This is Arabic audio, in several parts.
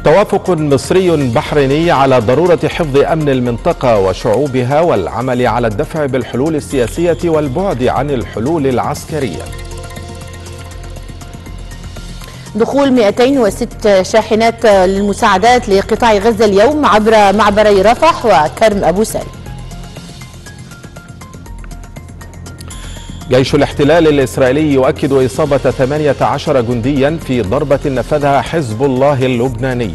توافق مصري بحريني على ضرورة حفظ أمن المنطقة وشعوبها والعمل على الدفع بالحلول السياسية والبعد عن الحلول العسكرية. دخول 206 شاحنات للمساعدات لقطاع غزة اليوم عبر معبري رفح وكرم أبو سالم. جيش الاحتلال الإسرائيلي يؤكد إصابة 18 جنديا في ضربة نفذها حزب الله اللبناني.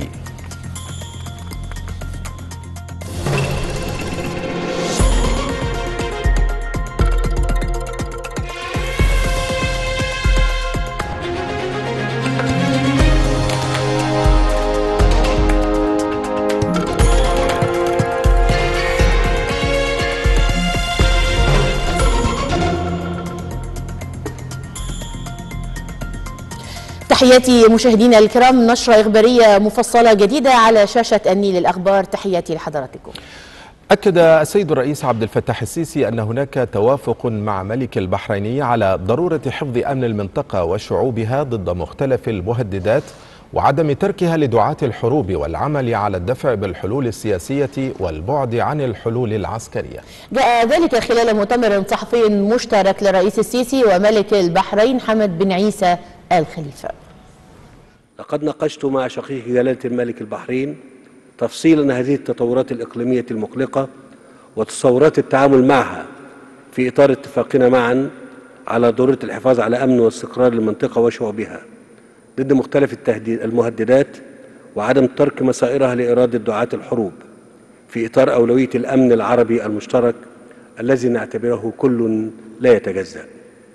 تحياتي مشاهدينا الكرام، نشرة إخبارية مفصلة جديدة على شاشة النيل الأخبار. تحياتي لحضراتكم. أكد السيد الرئيس عبد الفتاح السيسي أن هناك توافق مع ملك البحرين على ضرورة حفظ أمن المنطقة وشعوبها ضد مختلف المهددات وعدم تركها لدعاة الحروب والعمل على الدفع بالحلول السياسية والبعد عن الحلول العسكرية. جاء ذلك خلال مؤتمر صحفي مشترك للرئيس السيسي وملك البحرين حمد بن عيسى آل خليفة. لقد ناقشت مع شقيق جلالة الملك البحرين تفصيلا هذه التطورات الإقليمية المقلقة وتصورات التعامل معها في إطار اتفاقنا معا على ضرورة الحفاظ على أمن واستقرار المنطقة وشعوبها ضد مختلف المهددات وعدم ترك مسائرها لإرادة دعاة الحروب في إطار أولوية الأمن العربي المشترك الذي نعتبره كل لا يتجزأ.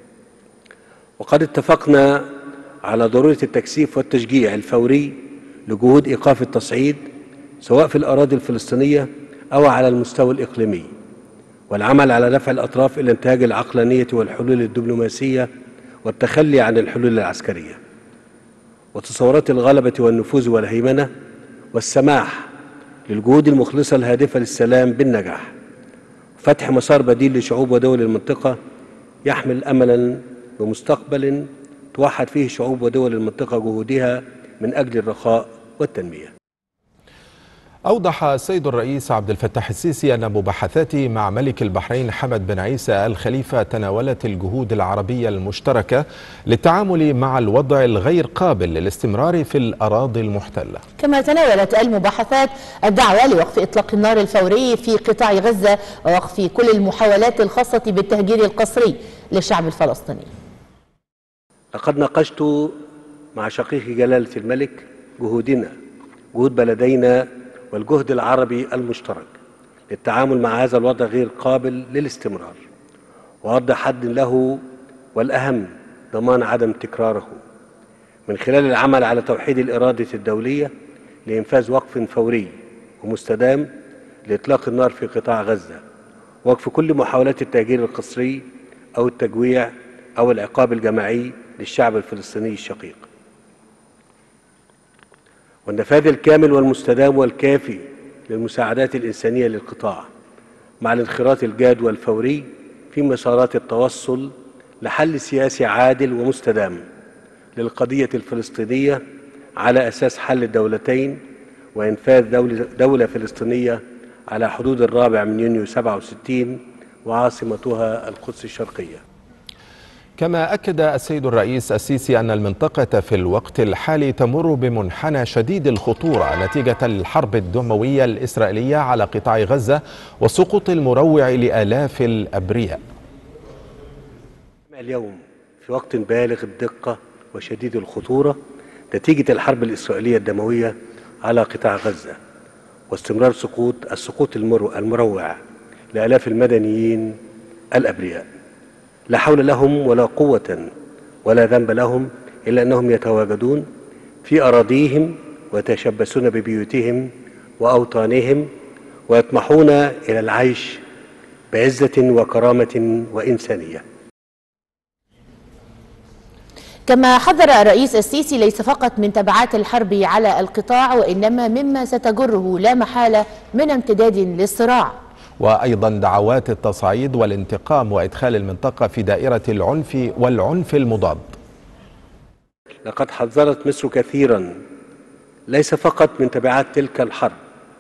وقد اتفقنا على ضرورة التكثيف والتشجيع الفوري لجهود إيقاف التصعيد سواء في الأراضي الفلسطينية أو على المستوى الإقليمي، والعمل على دفع الأطراف إلى انتهاج العقلانية والحلول الدبلوماسية والتخلي عن الحلول العسكرية، وتصورات الغلبة والنفوذ والهيمنة، والسماح للجهود المخلصة الهادفة للسلام بالنجاح، فتح مسار بديل لشعوب ودول المنطقة يحمل أملا بمستقبل توحد فيه شعوب ودول المنطقة جهودها من أجل الرخاء والتنمية. أوضح السيد الرئيس عبد الفتاح السيسي أن مباحثاته مع ملك البحرين حمد بن عيسى آل خليفة تناولت الجهود العربية المشتركة للتعامل مع الوضع الغير قابل للاستمرار في الأراضي المحتلة. كما تناولت المباحثات الدعوة لوقف إطلاق النار الفوري في قطاع غزة ووقف كل المحاولات الخاصة بالتهجير القسري للشعب الفلسطيني. لقد ناقشت مع شقيق جلالة الملك جهود بلدينا والجهد العربي المشترك للتعامل مع هذا الوضع غير قابل للاستمرار ووضع حد له، والأهم ضمان عدم تكراره من خلال العمل على توحيد الإرادة الدولية لإنفاذ وقف فوري ومستدام لإطلاق النار في قطاع غزة، وقف كل محاولات التهجير القسري أو التجويع أو العقاب الجماعي للشعب الفلسطيني الشقيق، والنفاذ الكامل والمستدام والكافي للمساعدات الإنسانية للقطاع مع الانخراط الجاد والفوري في مسارات التوصل لحل سياسي عادل ومستدام للقضية الفلسطينية على أساس حل الدولتين وإنفاذ دولة فلسطينية على حدود 4 يونيو 67 وعاصمتها القدس الشرقية. كما أكد السيد الرئيس السيسي أن المنطقة في الوقت الحالي تمر بمنحنى شديد الخطورة نتيجة الحرب الدموية الإسرائيلية على قطاع غزة والسقوط المروع لآلاف الأبرياء. اليوم في وقت بالغ الدقة وشديد الخطورة نتيجة الحرب الإسرائيلية الدموية على قطاع غزة واستمرار السقوط المروع لآلاف المدنيين الأبرياء، لا حول لهم ولا قوة ولا ذنب لهم إلا أنهم يتواجدون في أراضيهم ويتشبثون ببيوتهم وأوطانهم ويطمحون إلى العيش بعزة وكرامة وإنسانية. كما حذر الرئيس السيسي ليس فقط من تبعات الحرب على القطاع وإنما مما ستجره لا محالة من امتداد للصراع، وأيضا دعوات التصعيد والانتقام وإدخال المنطقة في دائرة العنف والعنف المضاد. لقد حذرت مصر كثيرا ليس فقط من تبعات تلك الحرب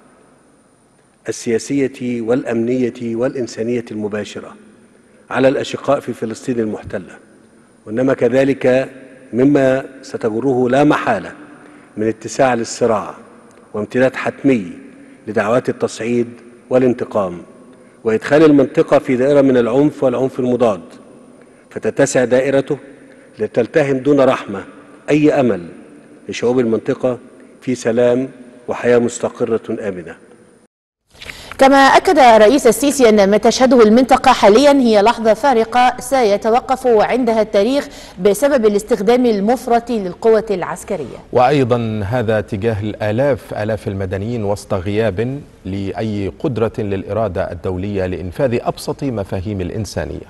السياسية والأمنية والإنسانية المباشرة على الأشقاء في فلسطين المحتلة، وإنما كذلك مما ستجره لا محالة من اتساع للصراع وامتداد حتمي لدعوات التصعيد والانتقام، وإدخال المنطقة في دائرة من العنف والعنف المضاد، فتتسع دائرته لتلتهم دون رحمة أي أمل لشعوب المنطقة في سلام وحياة مستقرة آمنة. كما أكد الرئيس السيسي أن ما تشهده المنطقة حاليا هي لحظة فارقة سيتوقف عندها التاريخ بسبب الاستخدام المفرط للقوة العسكرية. وأيضا هذا تجاه آلاف المدنيين وسط غياب لأي قدرة للإرادة الدولية لإنفاذ أبسط مفاهيم الإنسانية.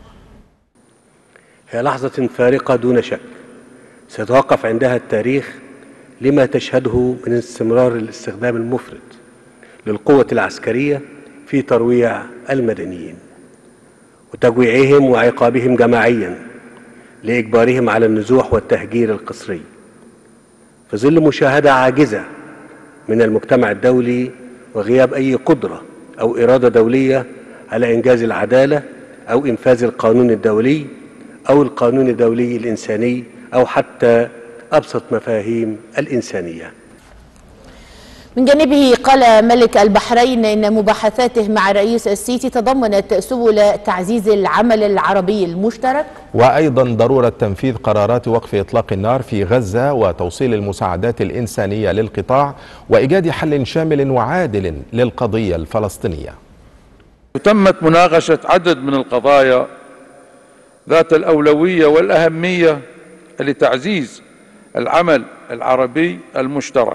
هي لحظة فارقة دون شك سيتوقف عندها التاريخ لما تشهده من استمرار الاستخدام المفرط للقوة العسكرية في ترويع المدنيين وتجويعهم وعقابهم جماعيا لإجبارهم على النزوح والتهجير القسري في ظل مشاهدة عاجزة من المجتمع الدولي وغياب أي قدرة أو إرادة دولية على إنجاز العدالة أو إنفاذ القانون الدولي أو القانون الدولي الإنساني أو حتى أبسط مفاهيم الإنسانية. من جانبه قال ملك البحرين إن مباحثاته مع الرئيس السيسي تضمنت سبل تعزيز العمل العربي المشترك وأيضا ضرورة تنفيذ قرارات وقف إطلاق النار في غزة وتوصيل المساعدات الإنسانية للقطاع وإيجاد حل شامل وعادل للقضية الفلسطينية. تمت مناقشة عدد من القضايا ذات الأولوية والأهمية لتعزيز العمل العربي المشترك،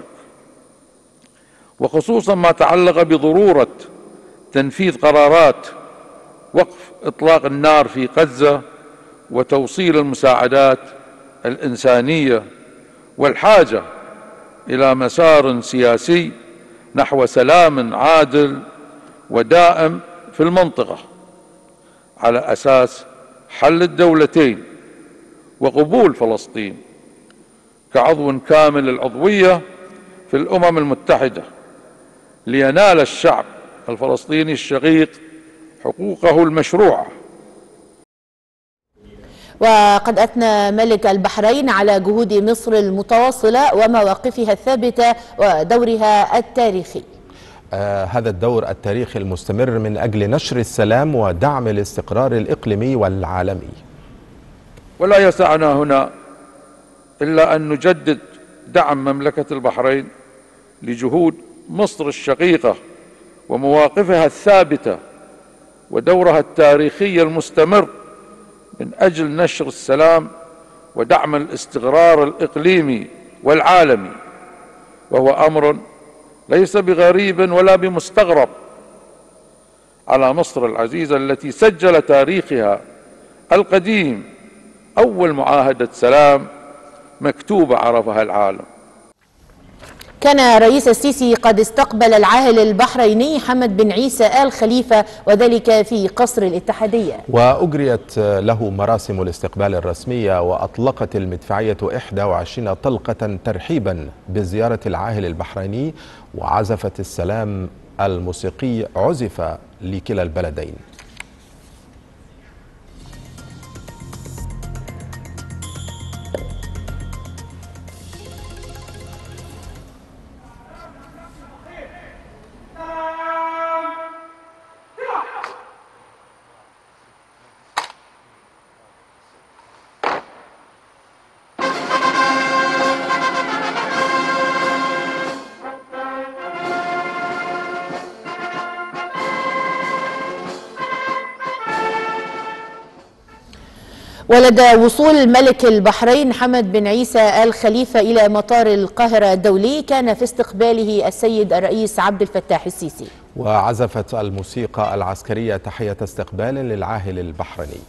وخصوصا ما تعلق بضرورة تنفيذ قرارات وقف إطلاق النار في غزة وتوصيل المساعدات الإنسانية والحاجة إلى مسار سياسي نحو سلام عادل ودائم في المنطقة على أساس حل الدولتين وقبول فلسطين كعضو كامل العضوية في الأمم المتحدة لينال الشعب الفلسطيني الشقيق حقوقه المشروعة. وقد أثنى ملك البحرين على جهود مصر المتواصلة ومواقفها الثابتة ودورها التاريخي. هذا الدور التاريخي المستمر من أجل نشر السلام ودعم الاستقرار الإقليمي والعالمي. ولا يسعنا هنا إلا أن نجدد دعم مملكة البحرين لجهود مصر الشقيقة ومواقفها الثابتة ودورها التاريخي المستمر من أجل نشر السلام ودعم الاستقرار الإقليمي والعالمي، وهو أمر ليس بغريب ولا بمستغرب على مصر العزيزة التي سجل تاريخها القديم أول معاهدة سلام مكتوبة عرفها العالم. كان رئيس السيسي قد استقبل العاهل البحريني حمد بن عيسى آل خليفة وذلك في قصر الاتحادية، وأجريت له مراسم الاستقبال الرسمية وأطلقت المدفعية 21 طلقة ترحيبا بزيارة العاهل البحريني، وعزفت السلام الموسيقي عزف لكلا البلدين. ولدى وصول ملك البحرين حمد بن عيسى آل خليفة إلى مطار القاهرة الدولي كان في استقباله السيد الرئيس عبد الفتاح السيسي، وعزفت الموسيقى العسكرية تحية استقبال للعاهل البحريني.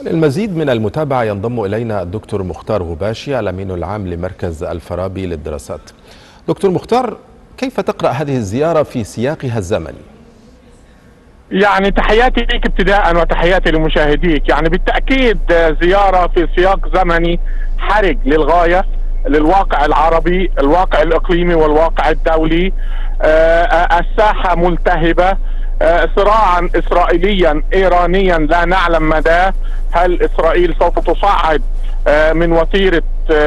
للمزيد من المتابعة ينضم إلينا الدكتور مختار غباشي الأمين العام لمركز الفارابي للدراسات. دكتور مختار، كيف تقرأ هذه الزيارة في سياقها الزمني؟ يعني تحياتي لك ابتداء وتحياتي لمشاهديك. يعني بالتأكيد زيارة في سياق زمني حرج للغاية للواقع العربي، الواقع الإقليمي والواقع الدولي. الساحة ملتهبة، صراعا إسرائيليا إيرانيا لا نعلم مداه. هل إسرائيل سوف تصعد من وتيرة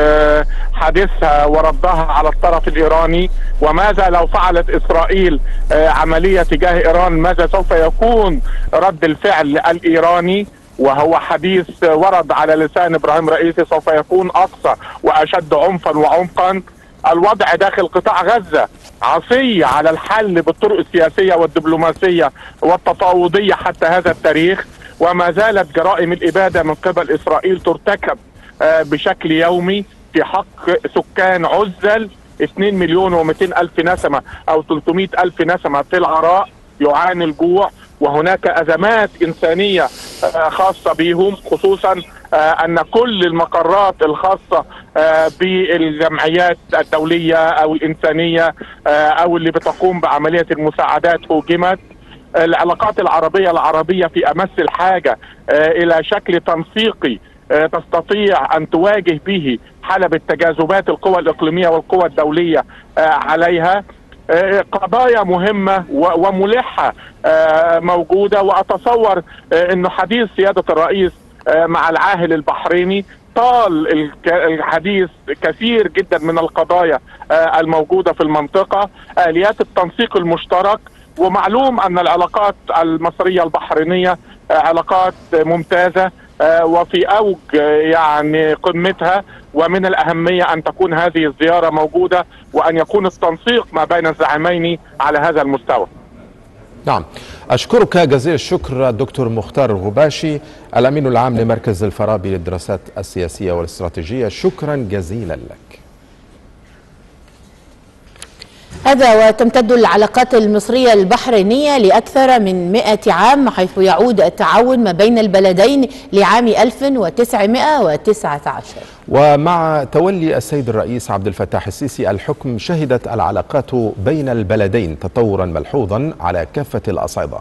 حديثها وردها على الطرف الإيراني؟ وماذا لو فعلت إسرائيل عملية تجاه إيران؟ ماذا سوف يكون رد الفعل الإيراني؟ وهو حديث ورد على لسان إبراهيم رئيسي سوف يكون أقصى وأشد عنفا وعمقا. الوضع داخل قطاع غزة عصي على الحل بالطرق السياسية والدبلوماسية والتفاوضية حتى هذا التاريخ، وما زالت جرائم الإبادة من قبل إسرائيل ترتكب بشكل يومي في حق سكان عزل 2,200,000 نسمة أو 300,000 نسمة في العراء يعاني الجوع، وهناك أزمات إنسانية خاصة بهم، خصوصا أن كل المقرات الخاصة بالجمعيات الدولية أو الإنسانية أو اللي بتقوم بعملية المساعدات هوجمت. العلاقات العربية في أمس الحاجة إلى شكل تنسيقي تستطيع أن تواجه به حلبة تجاذبات القوى الإقليمية والقوى الدولية عليها. قضايا مهمة وملحة موجودة، وأتصور أنه حديث سيادة الرئيس مع العاهل البحريني طال الحديث كثير جدا من القضايا الموجودة في المنطقة، آليات التنسيق المشترك. ومعلوم أن العلاقات المصرية البحرينية علاقات ممتازة وفي أوج يعني قمتها، ومن الأهمية أن تكون هذه الزيارة موجودة وأن يكون التنسيق ما بين الزعيمين على هذا المستوى. نعم، أشكرك جزيل الشكر دكتور مختار غباشي الأمين العام لمركز الفارابي للدراسات السياسية والاستراتيجية. شكرا جزيلا لك. هذا وتمتد العلاقات المصرية البحرينية لأكثر من 100 عام، حيث يعود التعاون ما بين البلدين لعام 1919. ومع تولي السيد الرئيس عبد الفتاح السيسي الحكم، شهدت العلاقات بين البلدين تطورا ملحوظا على كافة الأصعدة.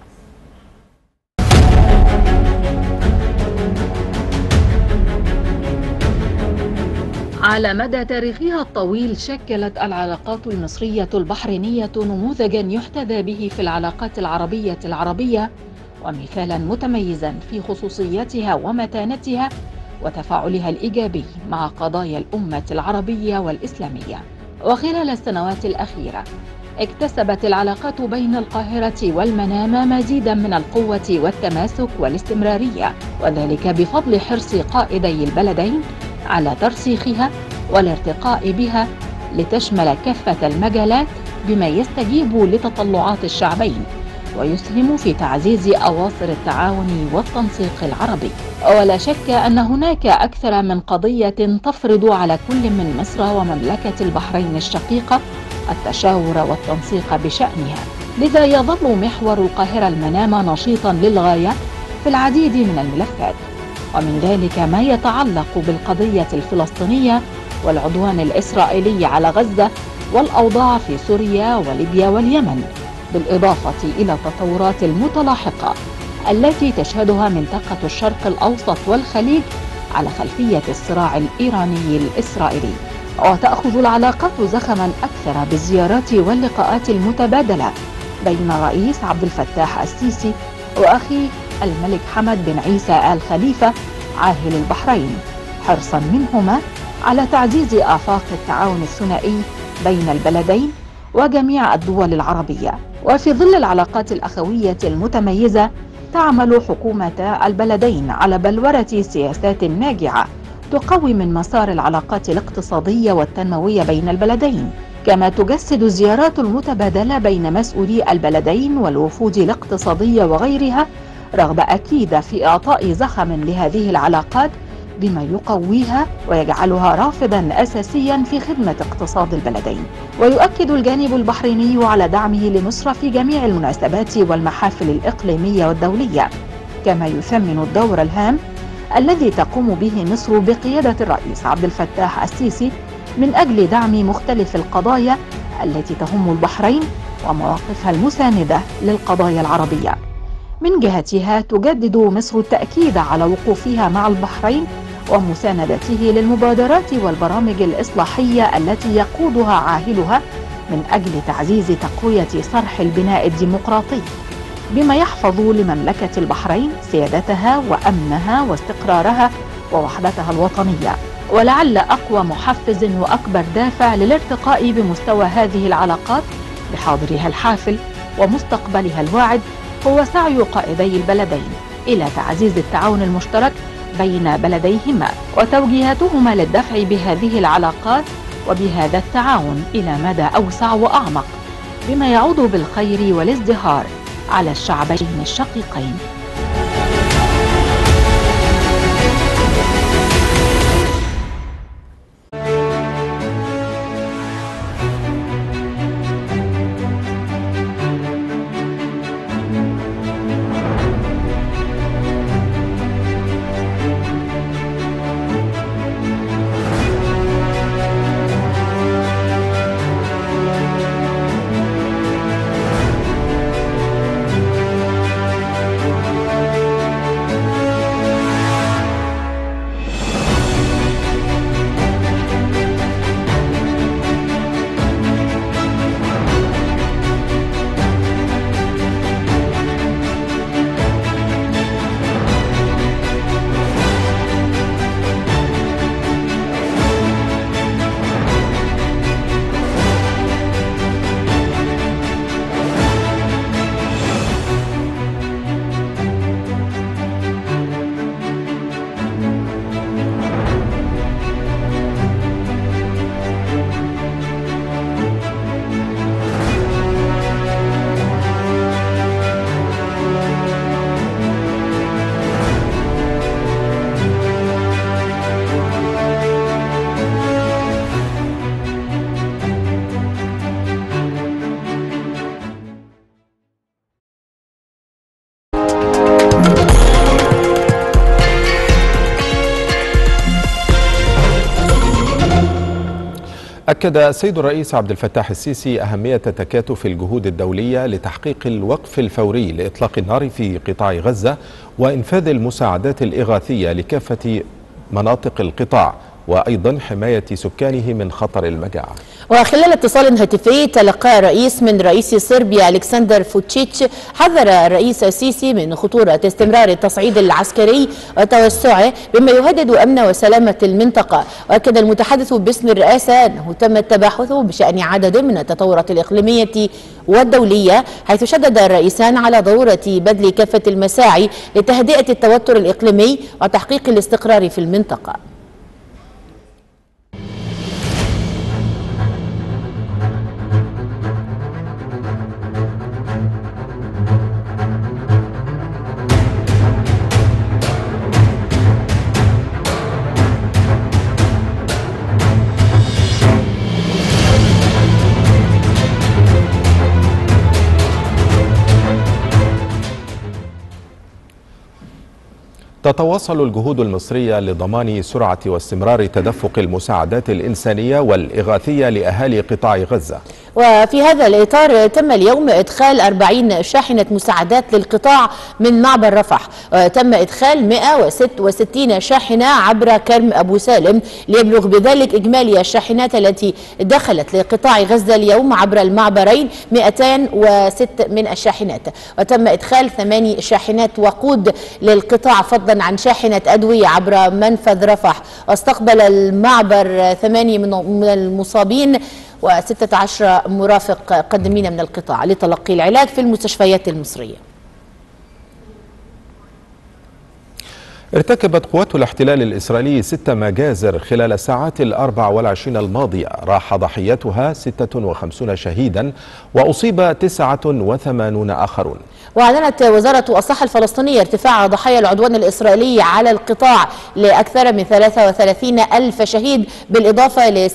على مدى تاريخها الطويل شكلت العلاقات المصرية البحرينية نموذجا يحتذى به في العلاقات العربية ومثالا متميزا في خصوصيتها ومتانتها وتفاعلها الإيجابي مع قضايا الأمة العربية والإسلامية. وخلال السنوات الأخيرة اكتسبت العلاقات بين القاهرة والمنامة مزيدا من القوة والتماسك والاستمرارية، وذلك بفضل حرص قائدي البلدين على ترسيخها والارتقاء بها لتشمل كافة المجالات بما يستجيب لتطلعات الشعبين ويسهم في تعزيز أواصر التعاون والتنسيق العربي. ولا شك أن هناك أكثر من قضية تفرض على كل من مصر ومملكة البحرين الشقيقة التشاور والتنسيق بشأنها، لذا يظل محور القاهرة المنامة نشيطا للغاية في العديد من الملفات، ومن ذلك ما يتعلق بالقضية الفلسطينية والعدوان الإسرائيلي على غزة والأوضاع في سوريا وليبيا واليمن، بالإضافة إلى التطورات المتلاحقة التي تشهدها منطقة الشرق الأوسط والخليج على خلفية الصراع الإيراني الإسرائيلي. وتأخذ العلاقات زخما أكثر بالزيارات واللقاءات المتبادلة بين الرئيس عبد الفتاح السيسي وأخيه الملك حمد بن عيسى آل خليفة عاهل البحرين، حرصا منهما على تعزيز آفاق التعاون الثنائي بين البلدين وجميع الدول العربية. وفي ظل العلاقات الأخوية المتميزة تعمل حكومة البلدين على بلورة سياسات ناجعة تقوي من مسار العلاقات الاقتصادية والتنموية بين البلدين، كما تجسد الزيارات المتبادلة بين مسؤولي البلدين والوفود الاقتصادية وغيرها رغبة أكيدة في إعطاء زخم لهذه العلاقات بما يقويها ويجعلها رافدا أساسيا في خدمة اقتصاد البلدين. ويؤكد الجانب البحريني على دعمه لمصر في جميع المناسبات والمحافل الإقليمية والدولية، كما يثمن الدور الهام الذي تقوم به مصر بقيادة الرئيس عبد الفتاح السيسي من أجل دعم مختلف القضايا التي تهم البحرين ومواقفها المساندة للقضايا العربية. من جهتها تجدد مصر التأكيد على وقوفها مع البحرين ومساندته للمبادرات والبرامج الإصلاحية التي يقودها عاهلها من أجل تعزيز تقوية صرح البناء الديمقراطي، بما يحفظ لمملكة البحرين سيادتها وأمنها واستقرارها ووحدتها الوطنية. ولعل أقوى محفز وأكبر دافع للارتقاء بمستوى هذه العلاقات بحاضرها الحافل ومستقبلها الواعد هو سعي قائدي البلدين إلى تعزيز التعاون المشترك بين بلديهما وتوجيهاتهما للدفع بهذه العلاقات وبهذا التعاون إلى مدى أوسع وأعمق، بما يعود بالخير والازدهار على الشعبين الشقيقين. أكد السيد الرئيس عبد الفتاح السيسي أهمية تكاتف الجهود الدولية لتحقيق الوقف الفوري لإطلاق النار في قطاع غزة وإنفاذ المساعدات الإغاثية لكافة مناطق القطاع، وأيضا حماية سكانه من خطر المجاعة. وخلال اتصال هاتفي تلقى الرئيس من رئيس صربيا ألكسندر فوتشيتش حذر الرئيس السيسي من خطورة استمرار التصعيد العسكري وتوسعه بما يهدد أمن وسلامة المنطقة. وأكد المتحدث باسم الرئاسة أنه تم التباحث بشأن عدد من التطورات الإقليمية والدولية، حيث شدد الرئيسان على ضرورة بذل كافة المساعي لتهدئة التوتر الإقليمي وتحقيق الاستقرار في المنطقة. تتواصل الجهود المصرية لضمان سرعة واستمرار تدفق المساعدات الإنسانية والإغاثية لأهالي قطاع غزة. وفي هذا الإطار تم اليوم إدخال 40 شاحنة مساعدات للقطاع من معبر رفح، وتم إدخال 166 شاحنة عبر كرم أبو سالم، ليبلغ بذلك إجمالي الشاحنات التي دخلت لقطاع غزة اليوم عبر المعبرين 206 من الشاحنات. وتم إدخال 8 شاحنات وقود للقطاع فضلا عن شاحنة أدوية عبر منفذ رفح. واستقبل المعبر 8 من المصابين و16 مرافق قادمين من القطاع لتلقي العلاج في المستشفيات المصرية. ارتكبت قوات الاحتلال الإسرائيلي 6 مجازر خلال الساعات 24 الماضية، راح ضحيتها 56 شهيدا وأصيب 89 آخرون. وأعلنت وزارة الصحة الفلسطينية ارتفاع ضحايا العدوان الإسرائيلي على القطاع لأكثر من 33 ألف شهيد، بالإضافة ل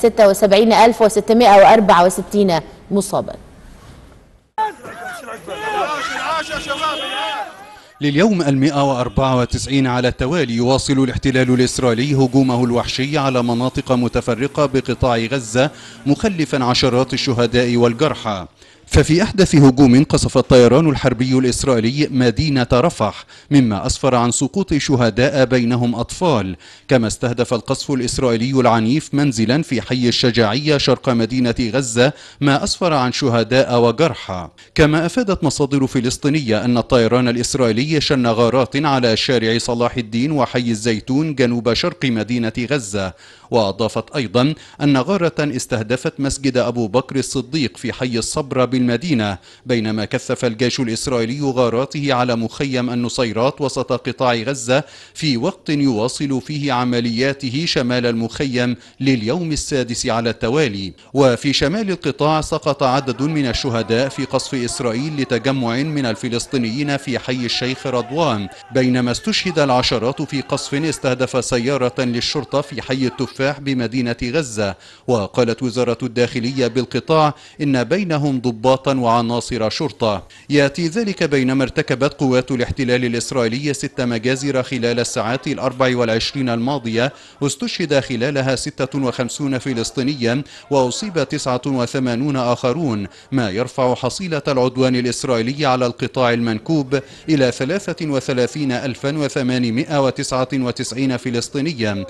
76,664 مصابا. لليوم 194 على التوالي يواصل الاحتلال الإسرائيلي هجومه الوحشي على مناطق متفرقة بقطاع غزة، مخلفا عشرات الشهداء والجرحى. ففي أحدث هجوم قصف الطيران الحربي الإسرائيلي مدينة رفح، مما أسفر عن سقوط شهداء بينهم أطفال. كما استهدف القصف الإسرائيلي العنيف منزلا في حي الشجاعية شرق مدينة غزة، ما أسفر عن شهداء وجرحى. كما أفادت مصادر فلسطينية أن الطيران الإسرائيلي شن غارات على شارع صلاح الدين وحي الزيتون جنوب شرق مدينة غزة. وأضافت أيضا أن غارة استهدفت مسجد أبو بكر الصديق في حي الصبر بالمدينة، بينما كثف الجيش الإسرائيلي غاراته على مخيم النصيرات وسط قطاع غزة في وقت يواصل فيه عملياته شمال المخيم لليوم السادس على التوالي. وفي شمال القطاع سقط عدد من الشهداء في قصف إسرائيل لتجمع من الفلسطينيين في حي الشيخ رضوان، بينما استشهد العشرات في قصف استهدف سيارة للشرطة في حي التفاح بمدينة غزة. وقالت وزارة الداخلية بالقطاع إن بينهم ضباطا وعناصر شرطة. يأتي ذلك بينما ارتكبت قوات الاحتلال الإسرائيلي 6 مجازر خلال الساعات 24 الماضية، واستشهد خلالها 56 فلسطينيا وأصيب 89 آخرون، ما يرفع حصيلة العدوان الإسرائيلي على القطاع المنكوب إلى 33899 فلسطينيا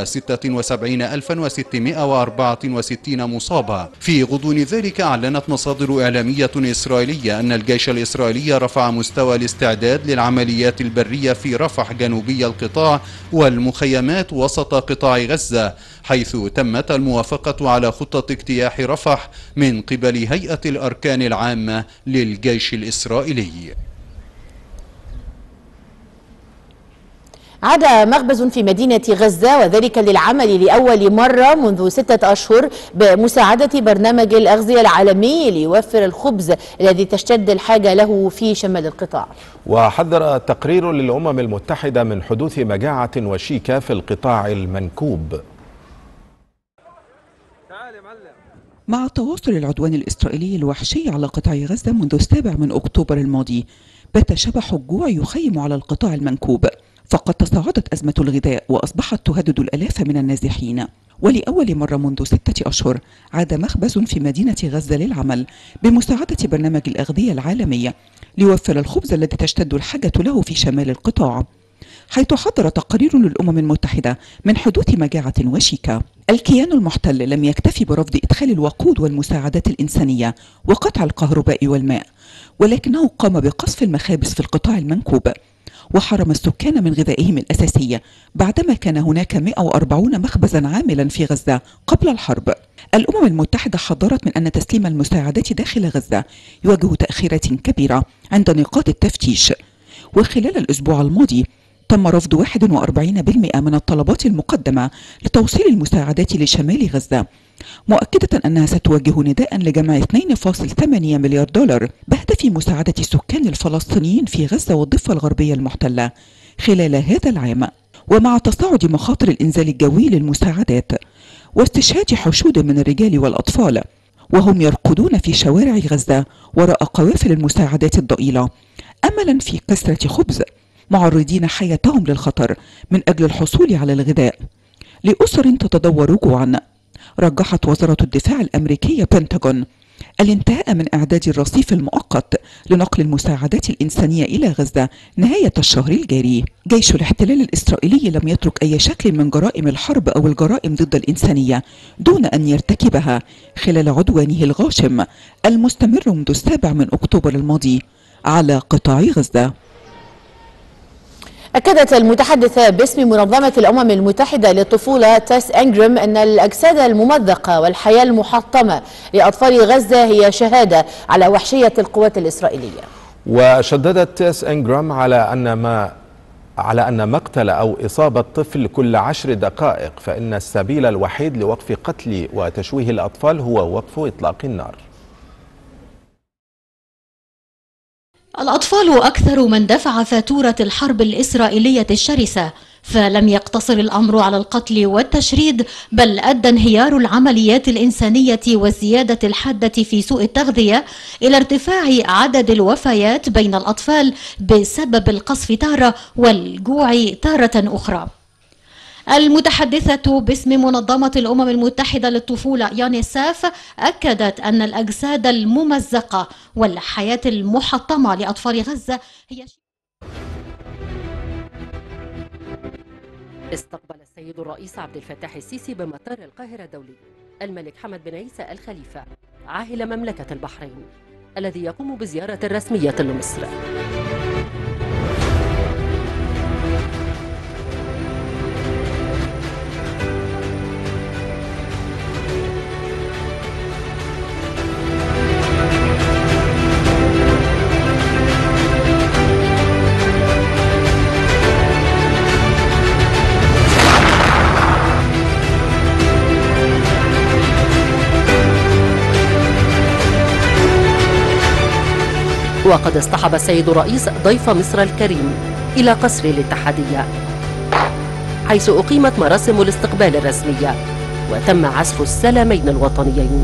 و76664 مصابة. في غضون ذلك أعلنت مصادر إعلامية إسرائيلية أن الجيش الإسرائيلي رفع مستوى الاستعداد للعمليات البرية في رفح جنوبي القطاع والمخيمات وسط قطاع غزة، حيث تمت الموافقة على خطة اجتياح رفح من قبل هيئة الأركان العامة للجيش الإسرائيلي. عاد مخبز في مدينة غزة وذلك للعمل لأول مرة منذ 6 أشهر بمساعدة برنامج الأغذية العالمي ليوفر الخبز الذي تشتد الحاجة له في شمال القطاع. وحذر تقرير للأمم المتحدة من حدوث مجاعة وشيكة في القطاع المنكوب. مع تواصل العدوان الإسرائيلي الوحشي على قطاع غزة منذ 7 من أكتوبر الماضي، بات شبح الجوع يخيم على القطاع المنكوب، فقد تصاعدت أزمة الغذاء وأصبحت تهدد الآلاف من النازحين. ولأول مرة منذ 6 أشهر عاد مخبز في مدينة غزة للعمل بمساعدة برنامج الأغذية العالمي ليوفر الخبز الذي تشتد الحاجة له في شمال القطاع، حيث حذر تقارير للأمم المتحدة من حدوث مجاعة وشيكة. الكيان المحتل لم يكتفي برفض إدخال الوقود والمساعدات الإنسانية وقطع الكهرباء والماء، ولكنه قام بقصف المخابز في القطاع المنكوب وحرم السكان من غذائهم الأساسي، بعدما كان هناك 140 مخبزا عاملا في غزة قبل الحرب. الأمم المتحدة حذرت من أن تسليم المساعدات داخل غزة يواجه تأخيرات كبيرة عند نقاط التفتيش، وخلال الأسبوع الماضي تم رفض 41% من الطلبات المقدمة لتوصيل المساعدات لشمال غزة، مؤكدة أنها ستوجه نداء لجمع 2.8 مليار دولار بهدف مساعدة السكان الفلسطينيين في غزة والضفة الغربية المحتلة خلال هذا العام. ومع تصاعد مخاطر الإنزال الجوي للمساعدات واستشهاد حشود من الرجال والأطفال وهم يرقدون في شوارع غزة وراء قوافل المساعدات الضئيلة أملا في كسرة خبز، معرضين حياتهم للخطر من أجل الحصول على الغذاء لأسر تتدور جوعا. رجحت وزارة الدفاع الأمريكية بنتاغون الانتهاء من إعداد الرصيف المؤقت لنقل المساعدات الإنسانية إلى غزة نهاية الشهر الجاري. جيش الاحتلال الإسرائيلي لم يترك أي شكل من جرائم الحرب أو الجرائم ضد الإنسانية دون أن يرتكبها خلال عدوانه الغاشم المستمر منذ 7 من أكتوبر الماضي على قطاع غزة. أكدت المتحدثة باسم منظمة الأمم المتحدة للطفولة تيس إنغرام أن الأجساد الممزقة والحياة المحطمة لأطفال غزة هي شهادة على وحشية القوات الإسرائيلية. وشددت تيس إنغرام على أن مقتل أو إصابة طفل كل 10 دقائق فإن السبيل الوحيد لوقف قتل وتشويه الأطفال هو وقف إطلاق النار. الأطفال أكثر من دفع فاتورة الحرب الإسرائيلية الشرسة، فلم يقتصر الأمر على القتل والتشريد، بل أدى انهيار العمليات الإنسانية والزيادة الحادة في سوء التغذية إلى ارتفاع عدد الوفيات بين الأطفال بسبب القصف تارة والجوع تارة أخرى. المتحدثة باسم منظمة الأمم المتحدة للطفولة يونيسيف أكدت أن الأجساد الممزقة والحياة المحطمة لأطفال غزة هي استقبل السيد الرئيس عبد الفتاح السيسي بمطار القاهرة الدولي الملك حمد بن عيسى الخليفة عاهل مملكة البحرين الذي يقوم بزيارة رسمية لمصر. وقد اصطحب السيد الرئيس ضيف مصر الكريم إلى قصر الاتحادية، حيث أقيمت مراسم الاستقبال الرسمية وتم عزف السلامين الوطنيين.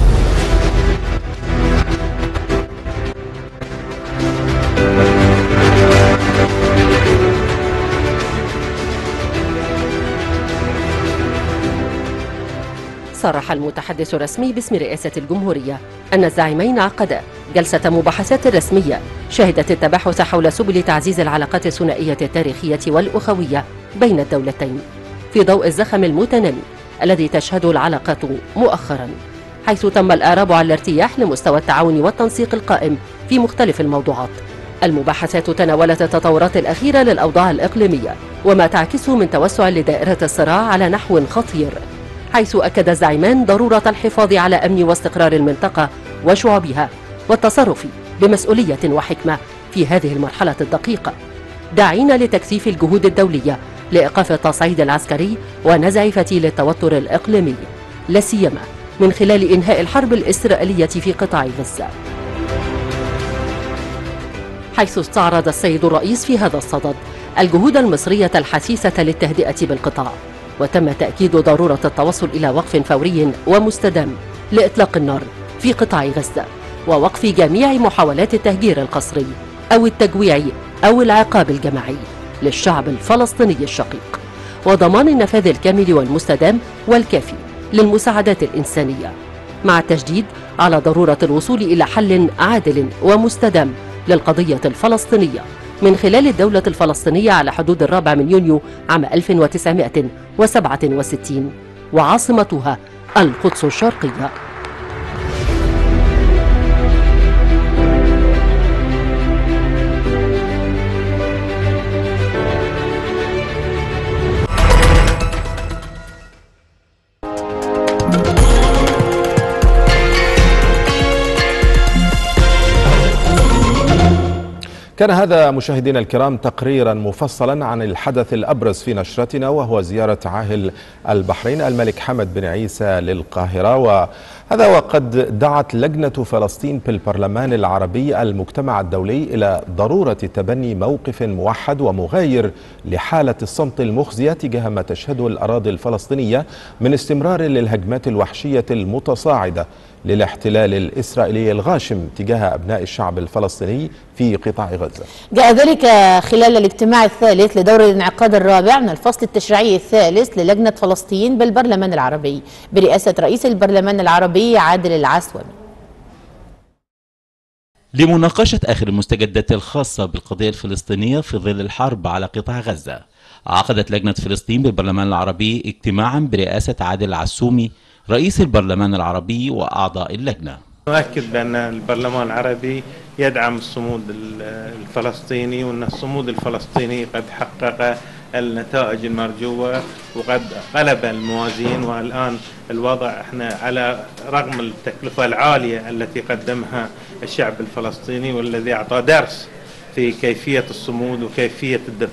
صرح المتحدث الرسمي باسم رئاسة الجمهورية أن الزعيمين عقدا جلسة مباحثات رسمية شهدت التباحث حول سبل تعزيز العلاقات الثنائية التاريخية والأخوية بين الدولتين في ضوء الزخم المتنامي الذي تشهده العلاقات مؤخرا، حيث تم الإعراب عن الارتياح لمستوى التعاون والتنسيق القائم في مختلف الموضوعات. المباحثات تناولت التطورات الأخيرة للأوضاع الإقليمية وما تعكسه من توسع لدائرة الصراع على نحو خطير، حيث أكد الزعيمان ضرورة الحفاظ على أمن واستقرار المنطقة وشعوبها والتصرف بمسؤولية وحكمة في هذه المرحلة الدقيقة، داعين لتكثيف الجهود الدولية لإيقاف التصعيد العسكري ونزع فتيل التوتر الإقليمي، لا سيما من خلال إنهاء الحرب الإسرائيلية في قطاع غزة. حيث استعرض السيد الرئيس في هذا الصدد الجهود المصرية الحثيثة للتهدئة بالقطاع، وتم تأكيد ضرورة التوصل إلى وقف فوري ومستدام لإطلاق النار في قطاع غزة، ووقف جميع محاولات التهجير القسري أو التجويع أو العقاب الجماعي للشعب الفلسطيني الشقيق، وضمان النفاذ الكامل والمستدام والكافي للمساعدات الإنسانية، مع التشديد على ضرورة الوصول إلى حل عادل ومستدام للقضية الفلسطينية من خلال الدولة الفلسطينية على حدود 4 يونيو عام 1967 وعاصمتها القدس الشرقية. كان هذا مشاهدينا الكرام تقريرا مفصلا عن الحدث الأبرز في نشرتنا، وهو زيارة عاهل البحرين الملك حمد بن عيسى للقاهرة، وهذا وقد دعت لجنة فلسطين بالبرلمان العربي المجتمع الدولي إلى ضرورة تبني موقف موحد ومغاير لحالة الصمت المخزية تجاه ما تشهده الأراضي الفلسطينية من استمرار للهجمات الوحشية المتصاعدة للاحتلال الإسرائيلي الغاشم تجاه أبناء الشعب الفلسطيني في قطاع غزة. جاء ذلك خلال الاجتماع الثالث لدور الانعقاد الرابع من الفصل التشريعي الثالث للجنة فلسطين بالبرلمان العربي برئاسة رئيس البرلمان العربي عادل العسومي، لمناقشة آخر المستجدات الخاصة بالقضية الفلسطينية في ظل الحرب على قطاع غزة. عقدت لجنة فلسطين بالبرلمان العربي اجتماعا برئاسة عادل العسومي رئيس البرلمان العربي وأعضاء اللجنة. نؤكد بأن البرلمان العربي يدعم الصمود الفلسطيني، وأن الصمود الفلسطيني قد حقق النتائج المرجوة وقد قلب الموازين، والآن الوضع احنا على رغم التكلفة العالية التي قدمها الشعب الفلسطيني والذي أعطى درس في كيفية الصمود وكيفية الدفاع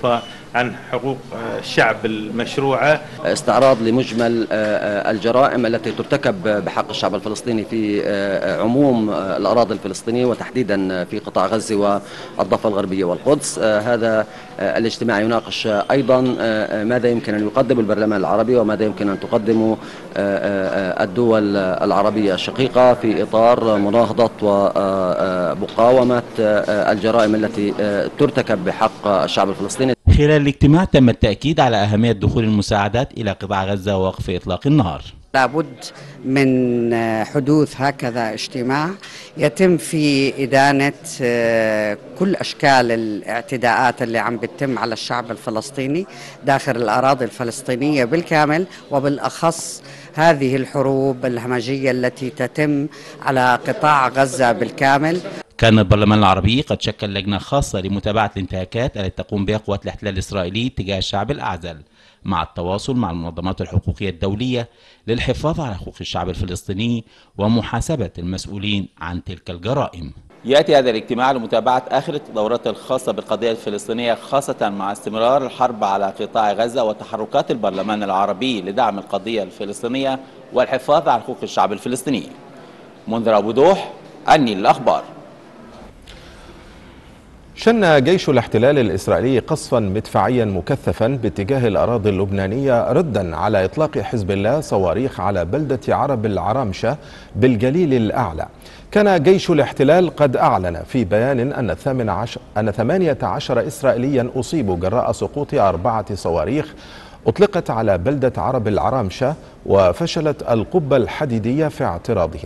عن حقوق الشعب المشروعة. استعراض لمجمل الجرائم التي ترتكب بحق الشعب الفلسطيني في عموم الأراضي الفلسطينية وتحديدا في قطاع غزة والضفة الغربية والقدس. هذا الاجتماع يناقش أيضا ماذا يمكن أن يقدم البرلمان العربي وماذا يمكن أن تقدم الدول العربية الشقيقة في إطار مناهضة ومقاومة الجرائم التي ترتكب بحق الشعب الفلسطيني. خلال الاجتماع تم التأكيد على أهمية دخول المساعدات إلى قطاع غزة ووقف إطلاق النار. لابد من حدوث هكذا اجتماع يتم في إدانة كل أشكال الاعتداءات اللي عم بتتم على الشعب الفلسطيني داخل الأراضي الفلسطينية بالكامل، وبالأخص هذه الحروب الهمجية التي تتم على قطاع غزة بالكامل. كان البرلمان العربي قد شكل لجنة خاصة لمتابعة الانتهاكات التي تقوم بها قوات الاحتلال الإسرائيلي تجاه الشعب الأعزل، مع التواصل مع المنظمات الحقوقية الدولية للحفاظ على حقوق الشعب الفلسطيني ومحاسبة المسؤولين عن تلك الجرائم. يأتي هذا الاجتماع لمتابعة آخر التطورات الخاصة بالقضية الفلسطينية، خاصة مع استمرار الحرب على قطاع غزة وتحركات البرلمان العربي لدعم القضية الفلسطينية والحفاظ على حقوق الشعب الفلسطيني. منذر أبو دوح، النيل الأخبار. شن جيش الاحتلال الإسرائيلي قصفا مدفعيا مكثفا باتجاه الأراضي اللبنانية ردا على إطلاق حزب الله صواريخ على بلدة عرب العرامشة بالجليل الأعلى. كان جيش الاحتلال قد أعلن في بيان أن 18 إسرائيليا أصيبوا جراء سقوط 4 صواريخ أطلقت على بلدة عرب العرامشة وفشلت القبة الحديدية في اعتراضهم.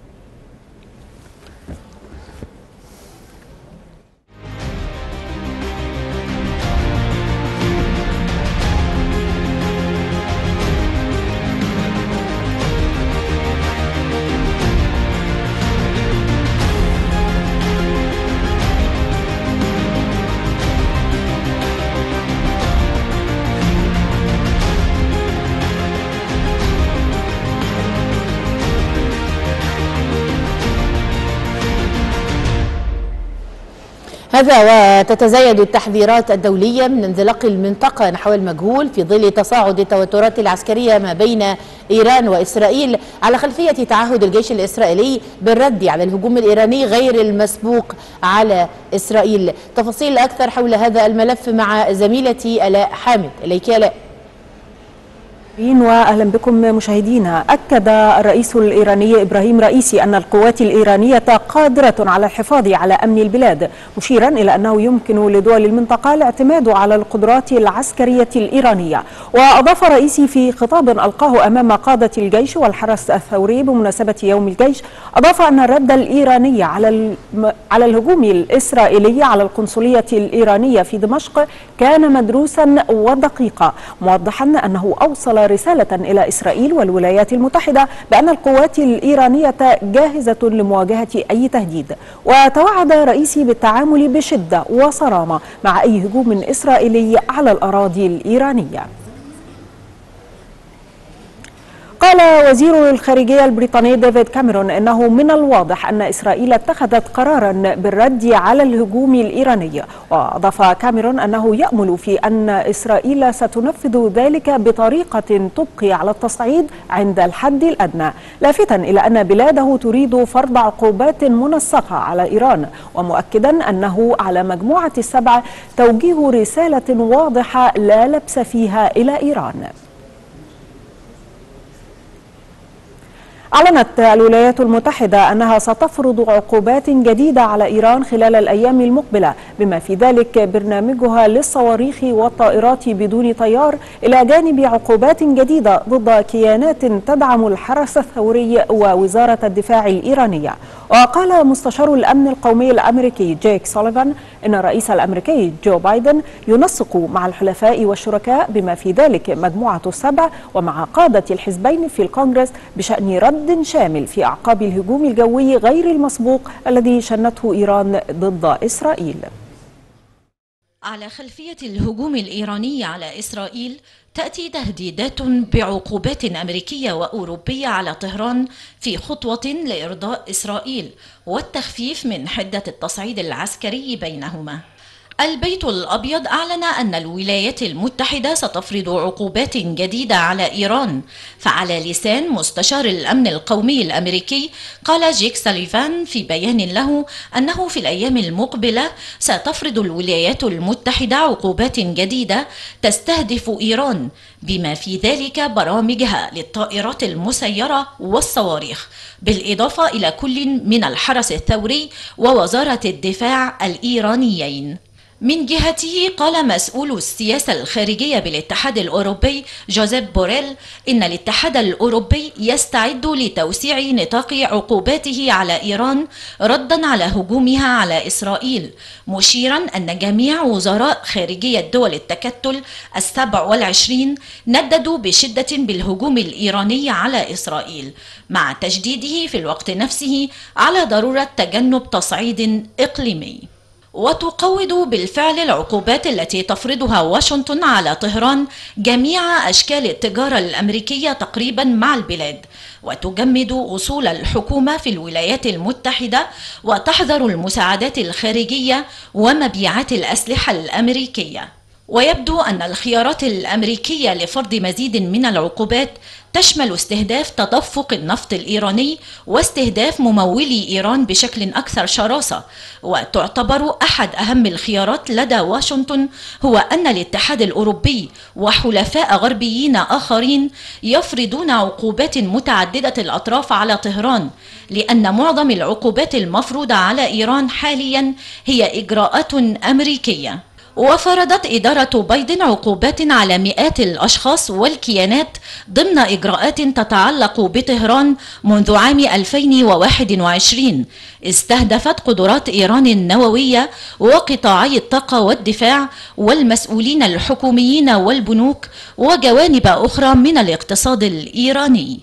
هذا وتتزايد التحذيرات الدولية من انزلاق المنطقة نحو المجهول في ظل تصاعد التوترات العسكرية ما بين إيران وإسرائيل على خلفية تعهد الجيش الإسرائيلي بالرد على الهجوم الإيراني غير المسبوق على إسرائيل. تفاصيل أكثر حول هذا الملف مع زميلتي آلاء حامد. إليك آلاء. واهلا بكم مشاهدينا. اكد الرئيس الايراني ابراهيم رئيسي ان القوات الايرانيه قادره على الحفاظ على امن البلاد، مشيرا الى انه يمكن لدول المنطقه الاعتماد على القدرات العسكريه الايرانيه. واضاف رئيسي في خطاب القاه امام قاده الجيش والحرس الثوري بمناسبه يوم الجيش، اضاف ان الرد الايراني على الهجوم الاسرائيلي على القنصليه الايرانيه في دمشق كان مدروسا ودقيقا، موضحا انه اوصل رسالة إلى إسرائيل والولايات المتحدة بأن القوات الإيرانية جاهزة لمواجهة أي تهديد. وتوعد رئيسي بالتعامل بشدة وصرامة مع أي هجوم إسرائيلي على الأراضي الإيرانية. قال وزير الخارجية البريطاني ديفيد كاميرون إنه من الواضح أن إسرائيل اتخذت قرارا بالرد على الهجوم الإيراني. وأضاف كاميرون أنه يأمل في أن إسرائيل ستنفذ ذلك بطريقة تبقي على التصعيد عند الحد الأدنى، لافتا إلى أن بلاده تريد فرض عقوبات منسقة على إيران، ومؤكدا أنه على مجموعة السبع توجيه رسالة واضحة لا لبس فيها إلى إيران. أعلنت الولايات المتحدة أنها ستفرض عقوبات جديدة على إيران خلال الأيام المقبلة، بما في ذلك برنامجها للصواريخ والطائرات بدون طيار، إلى جانب عقوبات جديدة ضد كيانات تدعم الحرس الثوري ووزارة الدفاع الإيرانية. وقال مستشار الأمن القومي الأمريكي جيك سوليفان إن الرئيس الأمريكي جو بايدن ينسق مع الحلفاء والشركاء بما في ذلك مجموعة السبع ومع قادة الحزبين في الكونغرس بشأن رد شامل في أعقاب الهجوم الجوي غير المسبوق الذي شنته إيران ضد إسرائيل. على خلفية الهجوم الإيراني على إسرائيل تأتي تهديدات بعقوبات أمريكية وأوروبية على طهران في خطوة لإرضاء إسرائيل والتخفيف من حدة التصعيد العسكري بينهما. البيت الأبيض أعلن أن الولايات المتحدة ستفرض عقوبات جديدة على إيران. فعلى لسان مستشار الأمن القومي الأمريكي قال جيك ساليفان في بيان له أنه في الأيام المقبلة ستفرض الولايات المتحدة عقوبات جديدة تستهدف إيران، بما في ذلك برامجها للطائرات المسيرة والصواريخ، بالإضافة إلى كل من الحرس الثوري ووزارة الدفاع الإيرانيين. من جهته قال مسؤول السياسة الخارجية بالاتحاد الأوروبي جوزيف بوريل إن الاتحاد الأوروبي يستعد لتوسيع نطاق عقوباته على إيران ردا على هجومها على إسرائيل، مشيرا أن جميع وزراء خارجية دول التكتل 27 نددوا بشدة بالهجوم الإيراني على إسرائيل، مع تجديده في الوقت نفسه على ضرورة تجنب تصعيد إقليمي. وتقوض بالفعل العقوبات التي تفرضها واشنطن على طهران جميع أشكال التجارة الأمريكية تقريبا مع البلاد، وتجمد أصول الحكومة في الولايات المتحدة، وتحظر المساعدات الخارجية ومبيعات الأسلحة الأمريكية. ويبدو أن الخيارات الأمريكية لفرض مزيد من العقوبات تشمل استهداف تدفق النفط الإيراني واستهداف ممولي إيران بشكل أكثر شراسة. وتعتبر أحد أهم الخيارات لدى واشنطن هو أن الاتحاد الأوروبي وحلفاء غربيين آخرين يفرضون عقوبات متعددة الأطراف على طهران، لأن معظم العقوبات المفروضة على إيران حاليا هي إجراءات أمريكية. وفرضت إدارة بايدن عقوبات على مئات الأشخاص والكيانات ضمن إجراءات تتعلق بطهران منذ عام 2021 استهدفت قدرات إيران النووية وقطاعي الطاقة والدفاع والمسؤولين الحكوميين والبنوك وجوانب أخرى من الاقتصاد الإيراني.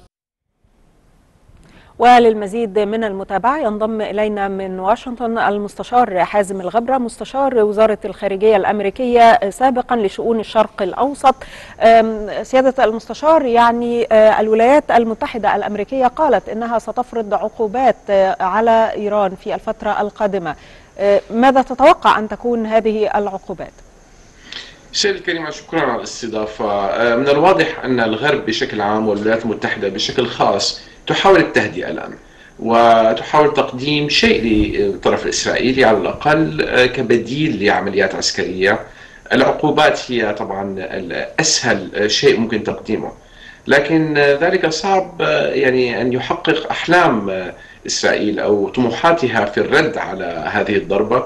وللمزيد من المتابعة ينضم إلينا من واشنطن المستشار حازم الغبرة، مستشار وزارة الخارجية الأمريكية سابقا لشؤون الشرق الأوسط. سيادة المستشار، يعني الولايات المتحدة الأمريكية قالت إنها ستفرض عقوبات على إيران في الفترة القادمة، ماذا تتوقع أن تكون هذه العقوبات؟ سيد الكريمة، شكرا على الاستضافة. من الواضح أن الغرب بشكل عام والولايات المتحدة بشكل خاص تحاول التهدئة الآن، وتحاول تقديم شيء للطرف الإسرائيلي على الأقل كبديل لعمليات عسكرية. العقوبات هي طبعا أسهل شيء ممكن تقديمه، لكن ذلك صعب يعني أن يحقق أحلام إسرائيل أو طموحاتها في الرد على هذه الضربة،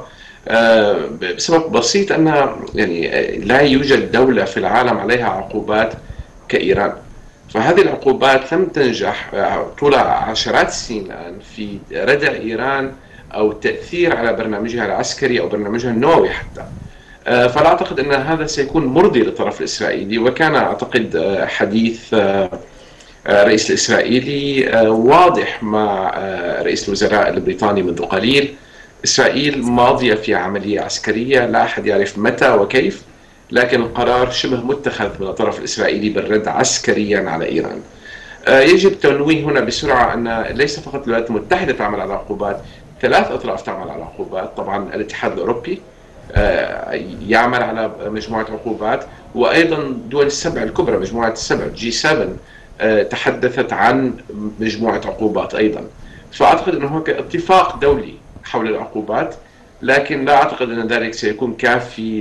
بسبب بسيط أنها يعني لا يوجد دولة في العالم عليها عقوبات كإيران. فهذه العقوبات لم تنجح طول عشرات السنين الآن في ردع إيران أو التأثير على برنامجها العسكري أو برنامجها النووي حتى. فلا أعتقد أن هذا سيكون مرضي للطرف الإسرائيلي، وكان أعتقد حديث الرئيس الإسرائيلي واضح مع رئيس الوزراء البريطاني منذ قليل. إسرائيل ماضية في عملية عسكرية لا أحد يعرف متى وكيف، لكن القرار شبه متخذ من الطرف الإسرائيلي بالرد عسكريا على إيران. يجب التنويه هنا بسرعة أن ليس فقط الولايات المتحدة تعمل على عقوبات، 3 أطراف تعمل على عقوبات. طبعا الاتحاد الأوروبي يعمل على مجموعة عقوبات، وأيضا دول السبع الكبرى مجموعة السبع G7 تحدثت عن مجموعة عقوبات أيضا. فأعتقد أن هناك اتفاق دولي حول العقوبات، لكن لا أعتقد أن ذلك سيكون كافي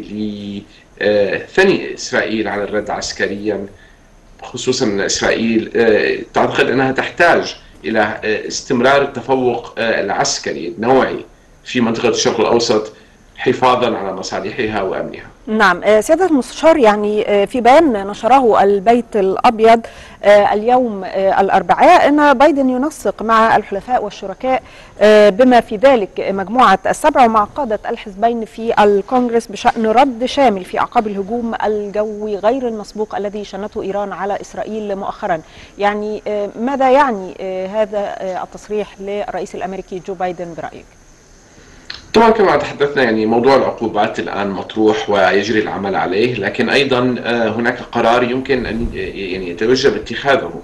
لثني إسرائيل على الرد عسكريا، خصوصا أن إسرائيل تعتقد أنها تحتاج إلى استمرار التفوق العسكري النوعي في منطقة الشرق الأوسط حفاظا على مصالحها وأمنها. نعم سيادة المستشار، يعني في بيان نشره البيت الأبيض اليوم الأربعاء أن بايدن ينسق مع الحلفاء والشركاء بما في ذلك مجموعة السبع ومع قادة الحزبين في الكونغرس بشأن رد شامل في أعقاب الهجوم الجوي غير المسبوق الذي شنته إيران على إسرائيل مؤخرا. يعني ماذا يعني هذا التصريح للرئيس الأمريكي جو بايدن برأيك؟ طبعا كما تحدثنا يعني موضوع العقوبات الآن مطروح ويجري العمل عليه، لكن أيضا هناك قرار يمكن أن يعني يتوجب اتخاذه.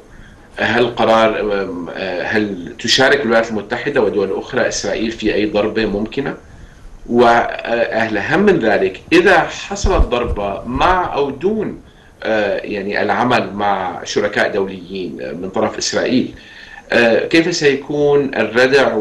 هل تشارك الولايات المتحدة ودول أخرى إسرائيل في أي ضربة ممكنة؟ والأهم من ذلك إذا حصلت ضربة مع أو دون يعني العمل مع شركاء دوليين من طرف إسرائيل، كيف سيكون الردع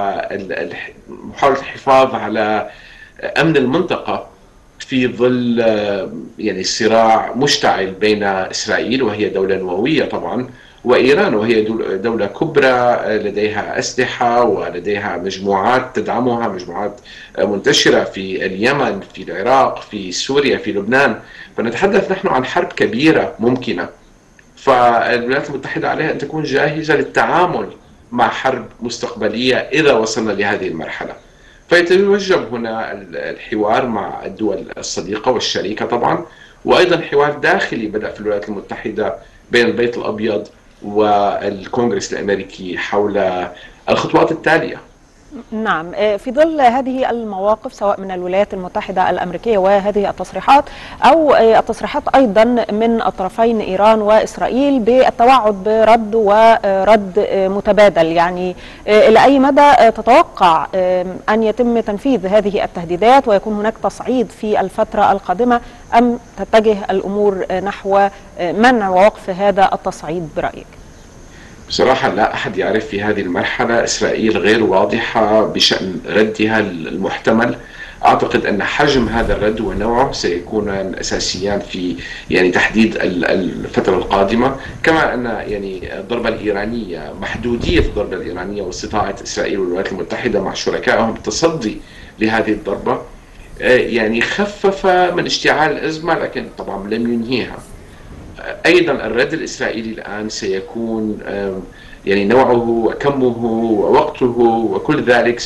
ومحاولة الحفاظ على أمن المنطقة في ظل يعني صراع مشتعل بين إسرائيل وهي دولة نووية طبعا وإيران وهي دولة كبرى لديها أسلحة ولديها مجموعات تدعمها، مجموعات منتشرة في اليمن، في العراق، في سوريا، في لبنان. فنتحدث نحن عن حرب كبيرة ممكنة، فالولايات المتحدة عليها أن تكون جاهزة للتعامل مع حرب مستقبلية إذا وصلنا لهذه المرحلة. فيتوجب هنا الحوار مع الدول الصديقة والشريكة طبعا، وأيضا حوار داخلي بدأ في الولايات المتحدة بين البيت الأبيض والكونغرس الأمريكي حول الخطوات التالية. نعم، في ظل هذه المواقف سواء من الولايات المتحدة الأمريكية وهذه التصريحات أو التصريحات أيضا من الطرفين إيران وإسرائيل بالتوعد برد ورد متبادل، يعني إلى أي مدى تتوقع أن يتم تنفيذ هذه التهديدات ويكون هناك تصعيد في الفترة القادمة، أم تتجه الأمور نحو منع ووقف هذا التصعيد برأيك؟ بصراحة لا أحد يعرف في هذه المرحلة. إسرائيل غير واضحة بشأن ردها المحتمل. أعتقد أن حجم هذا الرد ونوعه سيكون أساسيان في يعني تحديد الفترة القادمة، كما أن يعني الضربة الإيرانية، محدودية الضربة الإيرانية واستطاعة إسرائيل والولايات المتحدة مع شركائهم التصدي لهذه الضربة يعني خفف من اشتعال الأزمة، لكن طبعا لم ينهيها. أيضا الرد الإسرائيلي الآن سيكون يعني نوعه وكمه ووقته وكل ذلك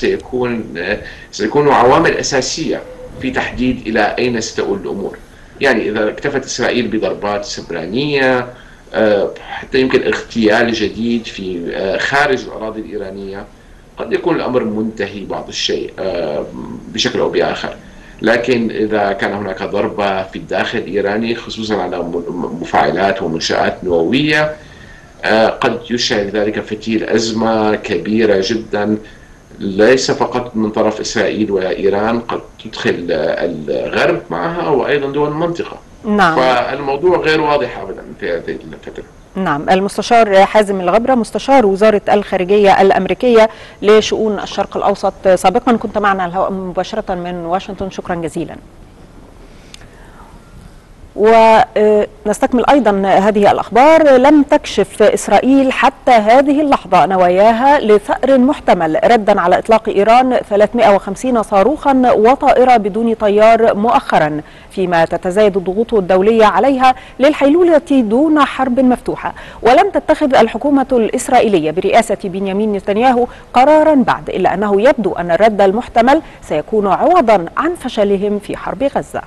سيكون عوامل أساسية في تحديد إلى أين ستؤول الأمور. يعني إذا اكتفت إسرائيل بضربات سبرانية حتى يمكن اغتيال جديد في خارج الأراضي الإيرانية، قد يكون الأمر منتهي بعض الشيء بشكل أو بآخر. لكن إذا كان هناك ضربة في الداخل الإيراني خصوصا على مفاعلات ومنشآت نووية، قد يشعل ذلك فتيل أزمة كبيرة جدا، ليس فقط من طرف إسرائيل وإيران، قد تدخل الغرب معها وأيضا دول المنطقة. نعم. فالموضوع غير واضح أبدا في هذه الفترة. نعم، المستشار حازم الغبرة مستشار وزارة الخارجية الأمريكية لشؤون الشرق الأوسط سابقا، كنت معنا على الهواء مباشرة من واشنطن، شكرا جزيلا. ونستكمل أيضا هذه الأخبار. لم تكشف إسرائيل حتى هذه اللحظة نواياها لثأر محتمل ردا على إطلاق إيران 350 صاروخا وطائرة بدون طيار مؤخرا، فيما تتزايد الضغوط الدولية عليها للحيلولة دون حرب مفتوحة. ولم تتخذ الحكومة الإسرائيلية برئاسة بنيامين نتنياهو قرارا بعد، إلا أنه يبدو أن الرد المحتمل سيكون عوضا عن فشلهم في حرب غزة.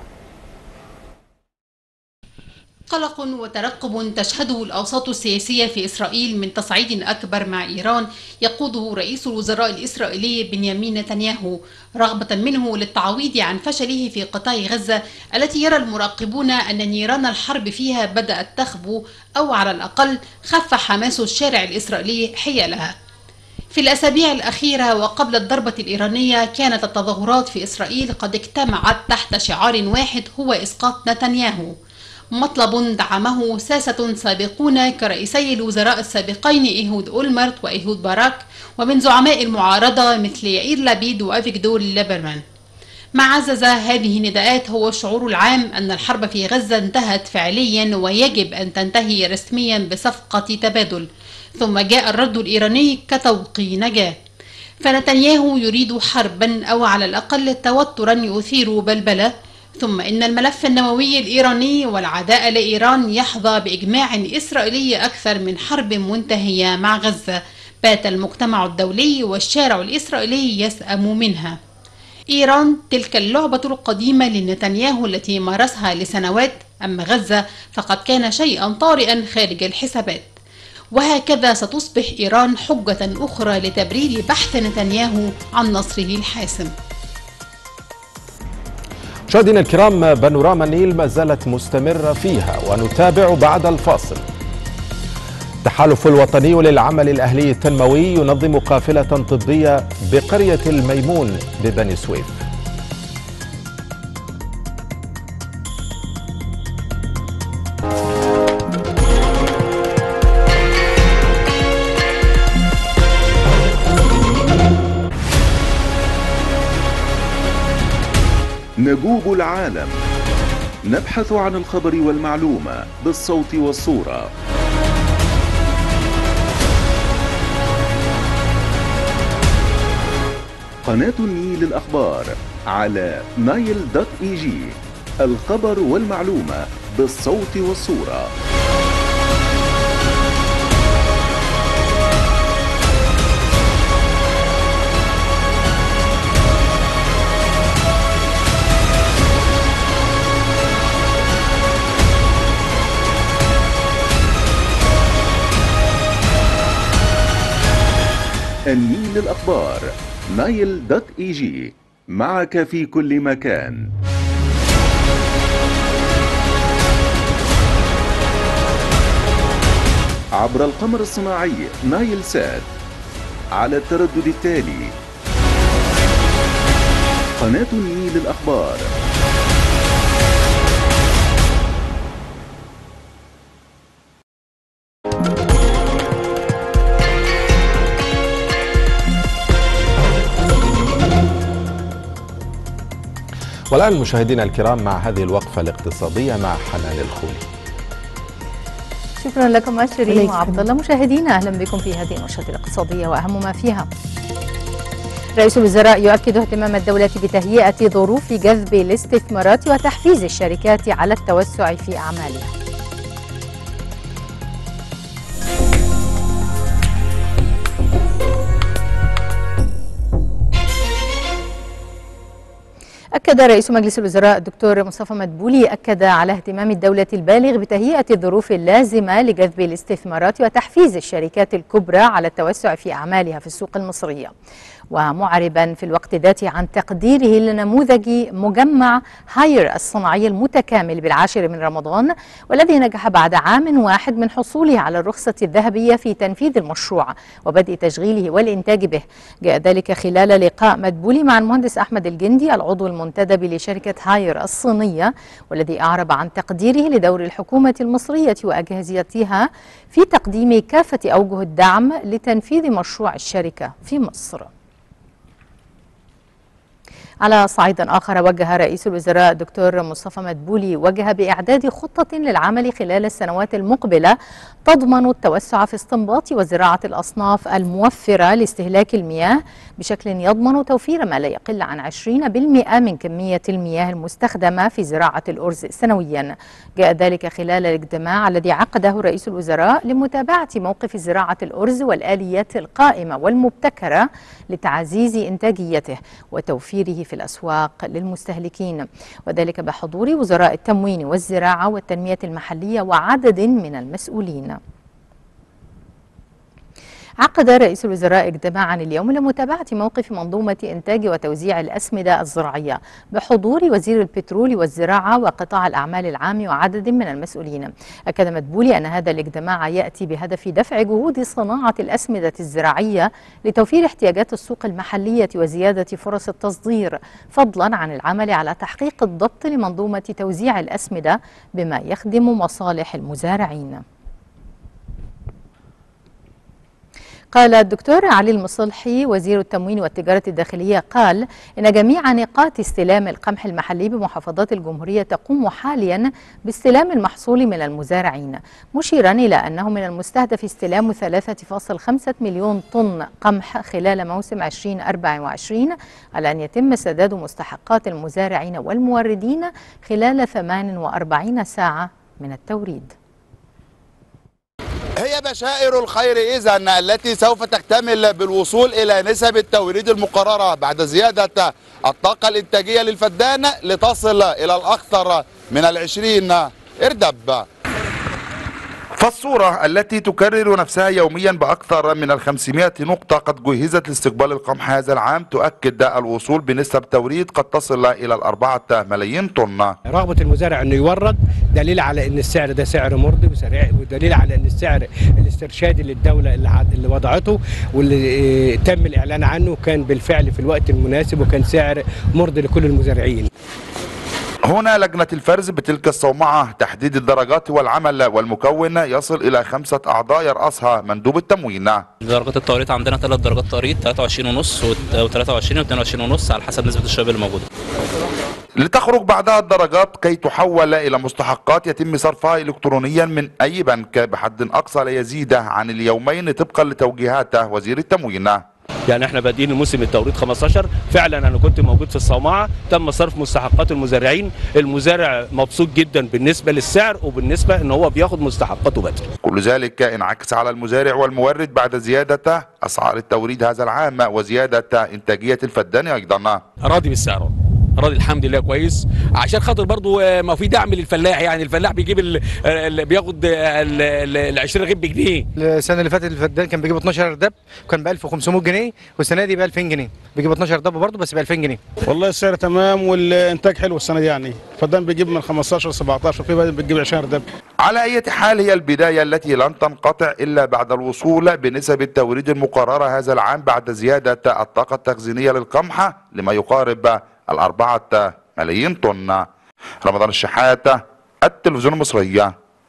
قلق وترقب تشهده الأوساط السياسية في إسرائيل من تصعيد أكبر مع إيران يقوده رئيس الوزراء الإسرائيلي بنيامين نتنياهو، رغبة منه للتعويض عن فشله في قطاع غزة التي يرى المراقبون أن نيران الحرب فيها بدأت تخبو، أو على الأقل خف حماس الشارع الإسرائيلي حيالها. في الأسابيع الأخيرة وقبل الضربة الإيرانية كانت التظاهرات في إسرائيل قد اجتمعت تحت شعار واحد هو إسقاط نتنياهو، مطلب دعمه ساسة سابقون كرئيسي الوزراء السابقين إيهود أولمرت وإيهود باراك، ومن زعماء المعارضة مثل يائير لابيد وأفيغدور ليبرمان. ما عزز هذه النداءات هو الشعور العام أن الحرب في غزة انتهت فعليا ويجب أن تنتهي رسميا بصفقة تبادل، ثم جاء الرد الإيراني كطوق نجاة. فنتنياهو يريد حربا أو على الأقل توترا يثير بلبلة، ثم إن الملف النووي الإيراني والعداء لإيران يحظى بإجماع إسرائيلي أكثر من حرب منتهية مع غزة بات المجتمع الدولي والشارع الإسرائيلي يسأم منها. إيران تلك اللعبة القديمة لنتنياهو التي مارسها لسنوات، أما غزة فقد كان شيئا طارئا خارج الحسابات. وهكذا ستصبح إيران حجة أخرى لتبرير بحث نتنياهو عن نصره الحاسم. مشاهدينا الكرام، بانوراما النيل ما زالت مستمرة فيها ونتابع بعد الفاصل. التحالف الوطني للعمل الأهلي التنموي ينظم قافلة طبية بقرية الميمون ببني سويف. نجوب العالم، نبحث عن الخبر والمعلومة بالصوت والصورة. قناة النيل الأخبار على nile.eg، الخبر والمعلومة بالصوت والصورة. النيل الأخبار nile.eg، معك في كل مكان. عبر القمر الصناعي نايل سات على التردد التالي. قناة النيل الأخبار. والآن مشاهدينا الكرام مع هذه الوقفة الاقتصادية مع حنان الخولي. شكرا لكم شيرين وعبد الله. مشاهدينا أهلا بكم في هذه النشرة الاقتصادية وأهم ما فيها. رئيس الوزراء يؤكد اهتمام الدولة بتهيئة ظروف جذب الاستثمارات وتحفيز الشركات على التوسع في أعمالها. أكد رئيس مجلس الوزراء الدكتور مصطفى مدبولي على اهتمام الدولة البالغ بتهيئة الظروف اللازمة لجذب الاستثمارات وتحفيز الشركات الكبرى على التوسع في أعمالها في السوق المصرية، ومعربا في الوقت ذاته عن تقديره لنموذج مجمع هاير الصناعي المتكامل بالعاشر من رمضان، والذي نجح بعد عام واحد من حصوله على الرخصة الذهبية في تنفيذ المشروع وبدء تشغيله والإنتاج به. جاء ذلك خلال لقاء مدبولي مع المهندس أحمد الجندي العضو المنتدب لشركة هاير الصينية، والذي أعرب عن تقديره لدور الحكومة المصرية وأجهزتها في تقديم كافة أوجه الدعم لتنفيذ مشروع الشركة في مصر. على صعيد آخر، وجه رئيس الوزراء الدكتور مصطفى مدبولي بإعداد خطة للعمل خلال السنوات المقبلة تضمن التوسع في استنباط وزراعة الأصناف الموفرة لاستهلاك المياه بشكل يضمن توفير ما لا يقل عن 20% من كمية المياه المستخدمة في زراعة الأرز سنويا. جاء ذلك خلال الاجتماع الذي عقده رئيس الوزراء لمتابعة موقف زراعة الأرز والآليات القائمة والمبتكرة لتعزيز إنتاجيته وتوفيره في الأسواق للمستهلكين، وذلك بحضور وزراء التموين والزراعة والتنمية المحلية وعدد من المسؤولين. عقد رئيس الوزراء اجتماعا اليوم لمتابعة موقف منظومة إنتاج وتوزيع الأسمدة الزراعية بحضور وزير البترول والزراعة وقطاع الأعمال العام وعدد من المسؤولين. أكد مدبولي أن هذا الاجتماع يأتي بهدف دفع جهود صناعة الأسمدة الزراعية لتوفير احتياجات السوق المحلية وزيادة فرص التصدير، فضلا عن العمل على تحقيق الضبط لمنظومة توزيع الأسمدة بما يخدم مصالح المزارعين. قال الدكتور علي المصلحي وزير التموين والتجارة الداخلية قال إن جميع نقاط استلام القمح المحلي بمحافظات الجمهورية تقوم حاليا باستلام المحصول من المزارعين، مشيرا إلى أنه من المستهدف استلام 3.5 مليون طن قمح خلال موسم 2024 على أن يتم سداد مستحقات المزارعين والموردين خلال 48 ساعة من التوريد. هي بشائر الخير إذن التي سوف تكتمل بالوصول إلى نسب التوريد المقررة بعد زيادة الطاقة الإنتاجية للفدان لتصل إلى الأكثر من 20 إردب. فالصورة التي تكرر نفسها يوميا بأكثر من 500 نقطة قد جهزت لاستقبال القمح هذا العام تؤكد الوصول بنسب توريد قد تصل إلى 4 ملايين طن. رغبة المزارع أنه يورد دليل على أن السعر ده سعر مرضي ودليل على أن السعر الاسترشادي للدولة اللي وضعته واللي تم الإعلان عنه كان بالفعل في الوقت المناسب وكان سعر مرضي لكل المزارعين. هنا لجنة الفرز بتلك الصومعة تحديد الدرجات والعمل والمكون يصل إلى 5 أعضاء يرأسها مندوب التموين. درجات التوريد عندنا 3 درجات توريد 23.5 و23 و22.5 على حسب نسبة الشباب اللي موجودة. لتخرج بعدها الدرجات كي تحول إلى مستحقات يتم صرفها إلكترونيا من أي بنك بحد أقصى لا يزيد عن اليومين طبقا لتوجيهات وزير التموين. يعني احنا بادئين الموسم التوريد 15 فعلا انا كنت موجود في الصومعه، تم صرف مستحقات المزارعين، المزارع مبسوط جدا بالنسبه للسعر وبالنسبه ان هو بياخد مستحقاته بدري. كل ذلك انعكس على المزارع والمورد بعد زياده اسعار التوريد هذا العام وزياده انتاجيه الفدان ايضا. راضي بالسعر، راضي الحمد لله كويس، عشان خاطر برضو ما في دعم للفلاح. يعني الفلاح بيجيب بياخد ال 20 رغيف بجنيه. السنه اللي فاتت الفدان كان بيجيب 12 ارداب كان ب 1500 جنيه، والسنه دي ب 2000 جنيه، بيجيب 12 ارداب برضه بس ب 2000 جنيه. والله السعر تمام والانتاج حلو السنه دي، يعني الفدان بيجيب من 15 ل 17 وفي بدل بتجيب 20 ارداب. على اي حال هي البدايه التي لن تنقطع الا بعد الوصول بنسب التوريد المقرره هذا العام بعد زياده الطاقه التخزينيه للقمح لما يقارب 4 ملايين طن. رمضان الشحات، التلفزيون المصري.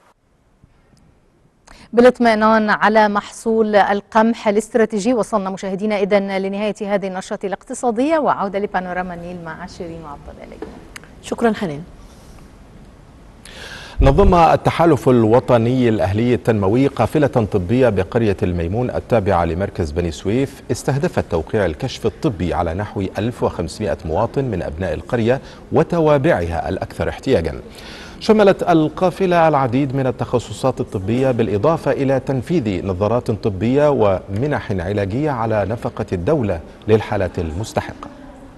بالاطمئنان على محصول القمح الاستراتيجي وصلنا مشاهدينا إذن لنهاية هذه النشرة الاقتصادية، وعودة لبانوراما النيل مع شيرين وعبد الله. شكرا حنان. نظم التحالف الوطني الأهلي التنموي قافلة طبية بقرية الميمون التابعة لمركز بني سويف استهدفت توقيع الكشف الطبي على نحو 1500 مواطن من أبناء القرية وتوابعها الأكثر احتياجا. شملت القافلة العديد من التخصصات الطبية بالإضافة إلى تنفيذ نظارات طبية ومنح علاجية على نفقة الدولة للحالات المستحقة.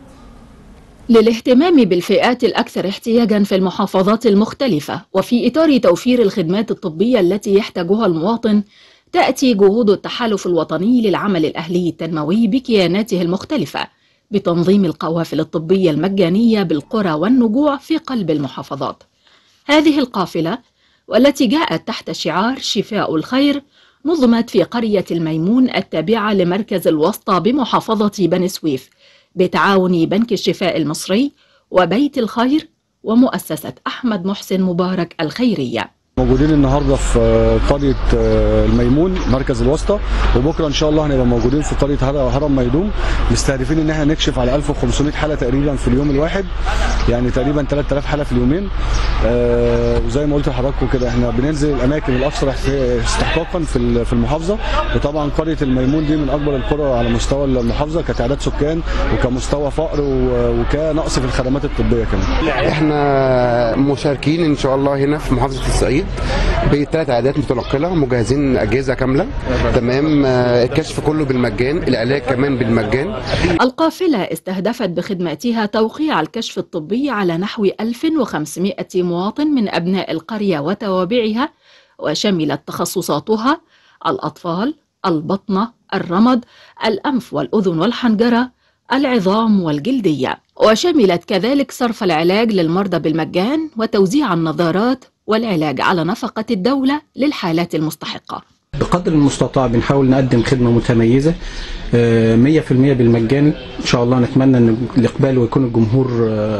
للاهتمام بالفئات الأكثر احتياجا في المحافظات المختلفة وفي إطار توفير الخدمات الطبية التي يحتاجها المواطن، تأتي جهود التحالف الوطني للعمل الأهلي التنموي بكياناته المختلفة بتنظيم القوافل الطبية المجانية بالقرى والنجوع في قلب المحافظات. هذه القافلة والتي جاءت تحت شعار شفاء الخير نظمت في قرية الميمون التابعة لمركز الوسطى بمحافظة بني سويف بتعاون بنك الشفاء المصري وبيت الخير ومؤسسة أحمد محسن مبارك الخيرية. موجودين النهارده في قريه الميمون مركز الوسطى، وبكره ان شاء الله هنبقى موجودين في قريه هرم ميدوم، مستهدفين ان احنا نكشف على 1500 حاله تقريبا في اليوم الواحد، يعني تقريبا 3000 حاله في اليومين. وزي ما قلت لحضراتكم كده احنا بننزل الاماكن الاكثر استحقاقا في المحافظه، وطبعا قريه الميمون دي من اكبر القرى على مستوى المحافظه كتعداد سكان وكمستوى فقر وكنقص في الخدمات الطبيه كمان. احنا مشاركين ان شاء الله هنا في محافظه الصعيد ب3 عيادات متنقله، مجهزين اجهزه كامله تمام، الكشف كله بالمجان، العلاج كمان بالمجان. القافله استهدفت بخدماتها توقيع الكشف الطبي على نحو 1500 مواطن من ابناء القريه وتوابعها، وشملت تخصصاتها الاطفال، البطنه، الرمد، الانف والاذن والحنجره، العظام والجلديه، وشملت كذلك صرف العلاج للمرضى بالمجان وتوزيع النظارات والعلاج على نفقة الدولة للحالات المستحقة. بقدر المستطاع بنحاول نقدم خدمة متميزة 100% بالمجان. إن شاء الله نتمنى أن الإقبال ويكون الجمهور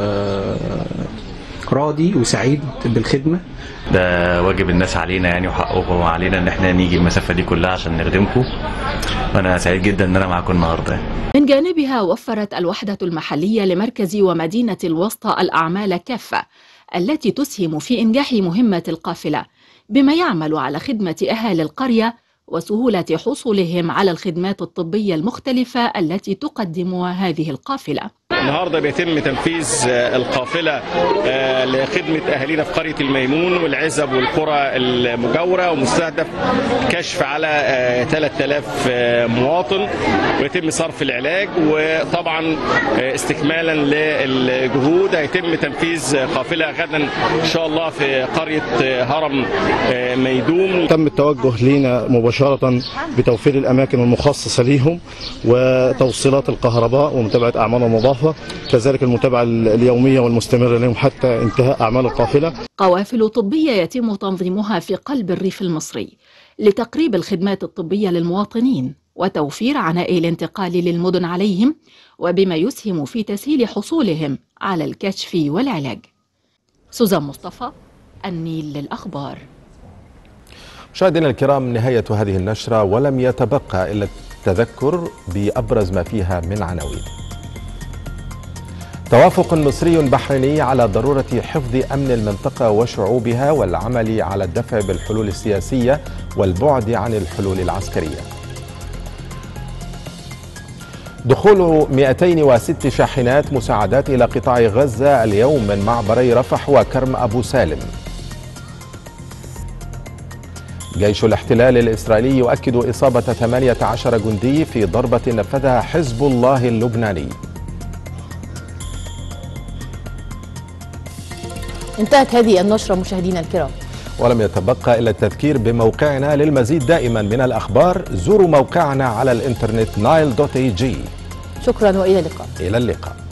راضي وسعيد بالخدمة. ده واجب الناس علينا يعني، وحقهم علينا ان احنا نيجي المسافة دي كلها عشان نخدمكم. وانا سعيد جدا ان انا معاكم النهارده. من جانبها وفرت الوحدة المحلية لمركز ومدينة الوسطى الأعمال كافة التي تسهم في إنجاح مهمة القافلة، بما يعمل على خدمة أهالي القرية وسهولة حصولهم على الخدمات الطبية المختلفة التي تقدمها هذه القافلة. النهارده بيتم تنفيذ القافله لخدمه اهالينا في قريه الميمون والعزب والقرى المجاوره، ومستهدف كشف على 3000 مواطن، ويتم صرف العلاج. وطبعا استكمالا للجهود هيتم تنفيذ قافله غدا ان شاء الله في قريه هرم ميدوم. تم التوجه لينا مباشره بتوفير الاماكن المخصصه ليهم وتوصيلات الكهرباء ومتابعه اعمالهم المضافه، كذلك المتابعة اليومية والمستمرة لهم حتى انتهاء أعمال القافلة. قوافل طبية يتم تنظيمها في قلب الريف المصري لتقريب الخدمات الطبية للمواطنين وتوفير عناء الانتقال للمدن عليهم، وبما يسهم في تسهيل حصولهم على الكشف والعلاج. سوزان مصطفى، النيل للأخبار. مشاهدينا الكرام، نهاية هذه النشرة ولم يتبقى إلا التذكر بأبرز ما فيها من عناوين. توافق مصري بحريني على ضرورة حفظ أمن المنطقة وشعوبها والعمل على الدفع بالحلول السياسية والبعد عن الحلول العسكرية. دخول 206 شاحنات مساعدات إلى قطاع غزة اليوم من معبري رفح وكرم أبو سالم. جيش الاحتلال الإسرائيلي يؤكد إصابة 18 جندي في ضربة نفذها حزب الله اللبناني. انتهت هذه النشرة مشاهدينا الكرام، ولم يتبقى إلا التذكير بموقعنا للمزيد دائما من الأخبار. زوروا موقعنا على الإنترنت nile.ag. شكرا وإلى اللقاء. إلى اللقاء.